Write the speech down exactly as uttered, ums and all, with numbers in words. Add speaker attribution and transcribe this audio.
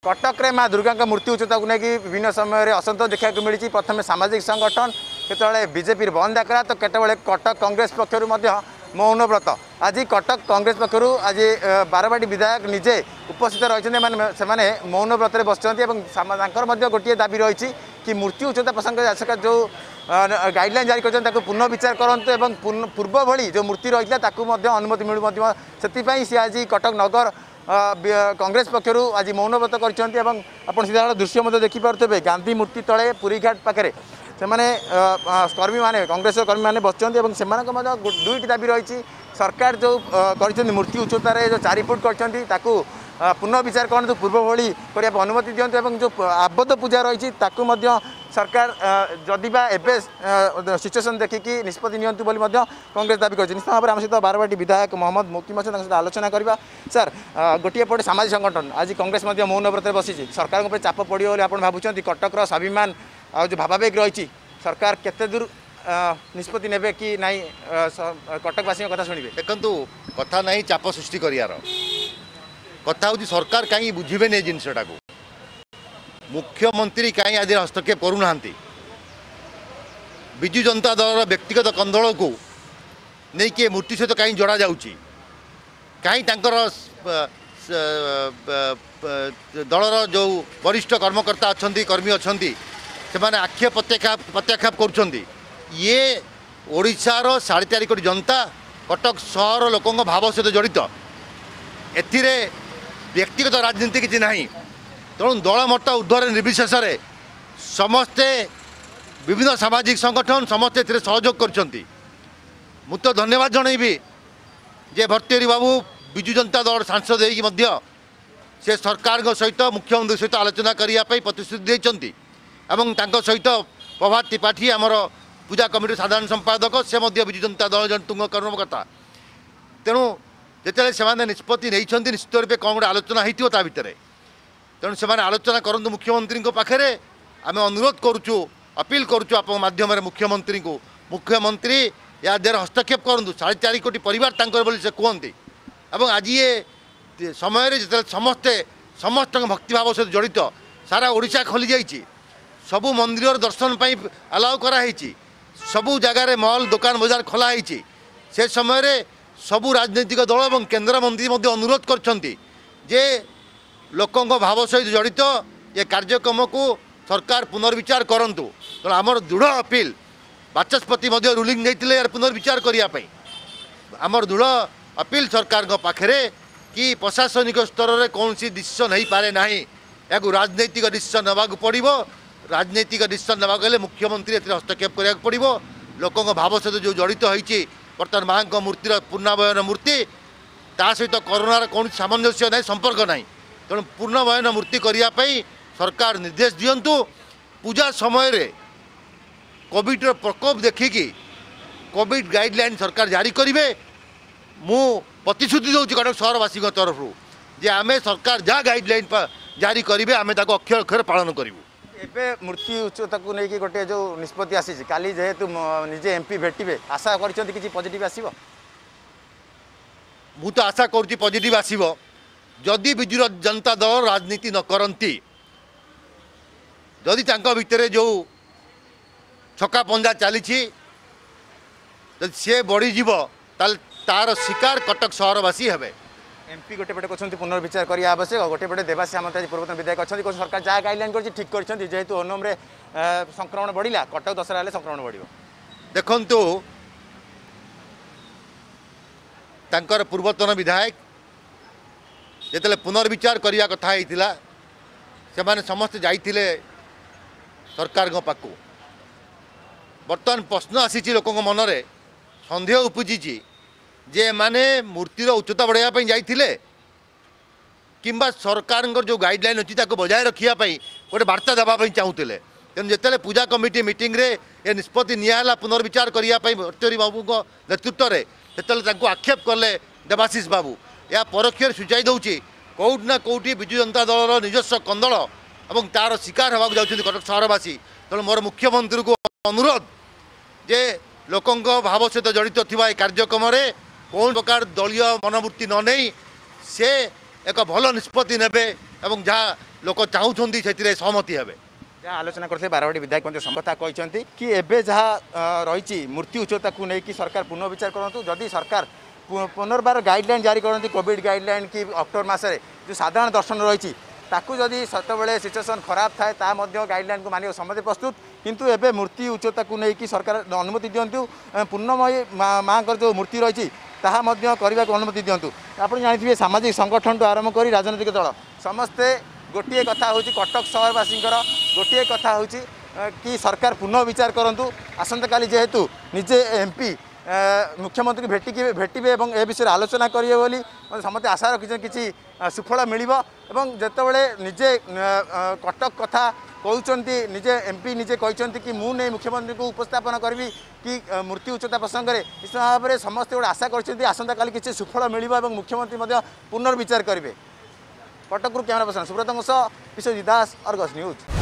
Speaker 1: कटक रे माँ दुर्गा मूर्ति उच्चता को लेकिन विभिन्न समय असंतोष देखा मिली। प्रथम सामाजिक संगठन केतले बीजेपी बंद डाकरा तो केतबे कटक कांग्रेस पक्षर मौन व्रत। आज कटक कांग्रेस पक्षर आज बारवाटी विधायक निजे उपस्थित रही से मौन व्रत बस गोटे दाबी रही कि मूर्ति उच्चता प्रसंग जो गाइडलाइन जारी कर पुनः विचार करूँ पूर्व भली जो मूर्ति रही है अनुमति मिलू से आज कटक नगर कांग्रेस पक्षर आज मौन व्रत कर सीधा दृश्य देखिपे गांधी मूर्ति तले पुरीघाट पाखे से कर्मी माने कांग्रेस कर्मी माने बसचंत दुईटी दाबी रही। सरकार जो कर मूर्ति उच्चतार जो चार फुट कर पुनः विचार करूँ पूर्व भली करने अनुमति दिंतु जो आबद्ध पूजा रही सरकार जदिबा एवं सिचुएसन देखिकी निष्पत्ति नियंतु बोली कांग्रेस दाबी कर निश्चित भाव में आम सहित बारवाटी विधायक मोहम्मद मोकीम अच्छे सहित आलोचना करवा। सर गोटे पटे सामाजिक संगठन आज कांग्रेस मौन व्रत बसी सरकार चाप पड़ो आप भावुं कटक स्वाभिमान आ जो भावावेग रही सरकार केते दूर निष्पत्ति नेबे कि नाई कटकवासी कथा शुणे
Speaker 2: देखु कथा ना चाप सृष्टि करार कथा हूँ सरकार कहीं बुझे नहीं जिनटा को मुख्यमंत्री कहीं आज हस्तक्षेप करूना विजु जनता दल व्यक्तिगत कंदल को नहीं कि मूर्ति सहित कहीं जोड़ा जाऊँगी कहीं दलर जो वरिष्ठ कर्मकर्ता अच्छा कर्मी अच्छा से आक्षेप प्रत्याख्याप प्रत्याख्याप कर ये ओडिशार साढ़े चार कोटी जनता कटक सहर लोकों भाव सहित जड़ित एथिरे व्यक्तिगत राजनीति किसी ना तेणु दल मत ऊर्ध्वर निर्विशेष समस्ते विभिन्न सामाजिक संगठन समस्ते ए सहयोग कर तो धन्यवाद जनइबी जे भर्तृहरि बाबू विजु जनता दल सांसद हो से सरकार सहित मुख्यमंत्री सहित आलोचना करने प्रतिश्रुति देते सहित प्रभात त्रिपाठी आमर पूजा कमिटी साधारण संपादक से विजु जनता दल जन तुंग कर्मकर्ता तेणु जिते से निष्पत्ति नहीं निश्चित रूप कौन गोटे आलोचना होता भितर तेणु से आलोचना करूँ मुख्यमंत्री पाखे आम अनुरोध करुचु अपील करुचु आप माध्यम मुख्यमंत्री को मुख्यमंत्री या देर हस्तक्षेप करूँ साढ़े चार कोटी परिवार बोली से कहते और आज ये समय जो समस्ते समस्त भक्तिभाव सहित जड़ित सारा ओडिशा खोली जाइए सबू मंदिर दर्शन पर अलाउ कराई सबू जगार मॉल दुकान बजार खोलाई से समय सबू राजनीतिक दल और केंद्र मंत्री अनुरोध करछंती लोकों भाव सहित जड़ित ये कार्यक्रम को सरकार पुनर्विचार करंतु तो आमर दृढ़ अपील बाचस्पति रूलिंग नहीं यार पुनर्विचार करने आमर दृढ़ अपील सरकार पाखे कि प्रशासनिक स्तर में कौन सी डिसीजन हो पारे ना या राजनैतिक डिसीजन नाक पड़ो राजनैतिक डिसीजन नाक गले मुख्यमंत्री ए हस्तक्षेप करा पड़ो लोकों भाव सहित जो जड़ित होती बर्तमान माँ को मूर्तिर पूर्णावयन मूर्ति ता सहित कोरोनार कौन सामंजस्य ना संपर्क ना तेणु पूर्णवयन मूर्ति करने सरकार निर्देश दिंतु पूजा समय रे कोविड प्रकोप देखिकी कोविड गाइडलाइन सरकार जारी करेंगे मु प्रतिश्रुति दूसरी कटक सहरवासी तरफ जे आम सरकार जहाँ गाइडलाइन जारी करेंगे आम अक्षर अक्षर पालन करूँ
Speaker 1: एबे मूर्ति उच्चता को लेकिन गोटे जो निष्पत्ति आसी काली जेहेतु निजे एमपी भेटे आशा कर पॉजिटिव आसीबो
Speaker 2: मु तो आशा करुँच पॉजिटिव आसीबो जदि विजु जनता दल राजनीति न करती जदि भितर जो छका पंजा चली सी बढ़ीज तार शिकार कटक सहरवासी हे
Speaker 1: एमपी गोटे पटे कहते पुनर्विचार करने आवश्यक गोटे पटे देवासी सामंत पूर्वतन विधायक अच्छा सरकार जहाँ गाइडलाइन कर ठीक कर जेहेतु ओनम संक्रमण बढ़ला कटक दशहरा संक्रमण बढ़
Speaker 2: देखु तांकर पूर्वतन विधायक जिते पुनर्विचार करने कथा होता से समस्ते जाइए सरकार पाखु बर्तमान प्रश्न आसी लोक मन में सन्देह उपजी जे माने मूर्तिर उच्चता बढ़ाई जाइए किंबा सरकार जो गाइडलाइन अच्छी बजाय रखापी गोटे बार्ता देवाई चाहूले तेणु जिते पूजा कमिटी मीटिंग रे ये निष्पत्ति निला पुनर्विचार करने भर्तृहरि बाबू नेतृत्व में जो आक्षेप कले देवाशीष बाबू या परोक्ष सूचाई दूसरी कौट ना कौटी विजु जनता दल निजस्व कंदल और तार शिकार होगा जाऊँच कटक सहरवासी तेणु मोर मुख्यमंत्री को अनुरोध जे लोकों भाव सहित जड़ित थी कार्यक्रम में कौन प्रकार दलीय मनोवृत्ति न नहीं से एक भल निष्पत्ति नेबे जहाँ लोक चाहूँगी से सहमति हे
Speaker 1: जहाँ आलोचना करते बारवाटी विधायक समता कहते कि एबे जहाँ रही मूर्ति उच्चता को लेकिन सरकार पुनर्विचार करूँ जदि सरकार पुनर्बार गाइडलाइन जारी करती कोविड गाइडलाइन कि अक्टोबर मसरे जो साधारण दर्शन रही ताकू जदि सतबले सिचुएसन खराब थाए ता गाइडलाइन को मानिक समझे प्रस्तुत किंतु एबे मूर्ति उच्चता को लेकिन सरकार अनुमति दिंतु पूर्णमयी माँ जो मूर्ति रही ताहा करने को अनुमति दिंतु आप जानते सामाजिक संगठन आरंभ कर राजनैतिक दल समस्ते गोटे कथा हूँ कटक सहरवासी गोटे कथा हूँ कि सरकार पुनः विचार करूँ आसंता काली जेहेतु निजे एमपी मुख्यमंत्री भेटिके भेटे और ए विषय आलोचना करेंगे बोली समस्त आशा रखी कि सुफल मिल जितेबले निजे कटक कथा कहते निजे एमपी निजे कहते कि मुझे मुख्यमंत्री को उपस्थापन करी कि मूर्ति उच्चता प्रसंग में इस भाव में समस्ते गोटे आशा कर आसंता काली किसी सुफल मिल मुख्यमंत्री पुनर्विचार करेंगे Cuttack camera person Subrata Biswajit Das Argus news.